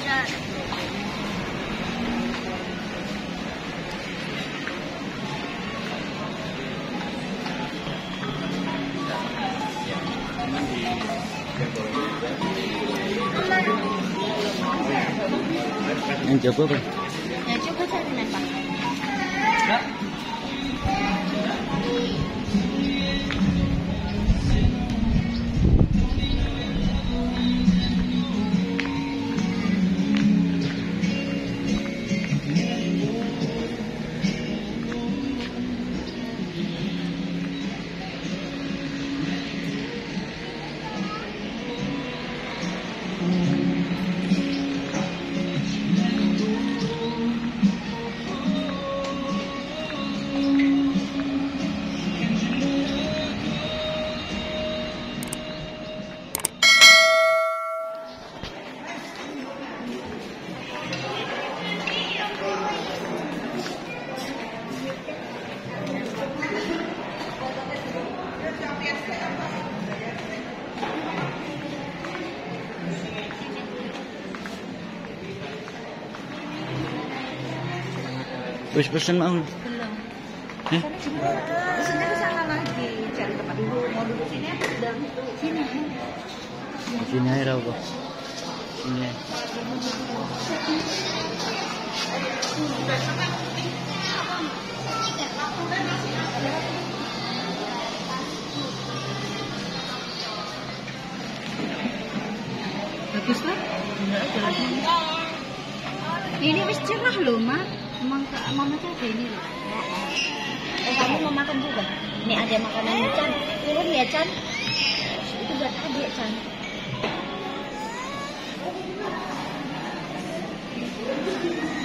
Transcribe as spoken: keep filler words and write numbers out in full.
Ya. Yang coba kan? Ya coba cari napa. Wis pesen mau? Belum. Eh? Pesennya ke sana lagi, cari tempat dulu. Mau duduk sini apa sedang? Sini. Sini aja raw kok. Sini. Bagus kan? Ini wis cerah loh, Ma. Emang mama tuh ada ini loh. Eh, kamu mau makan juga? Nih ada makanan Chan. Turun ya, Chan. Itu buat adik, Chan.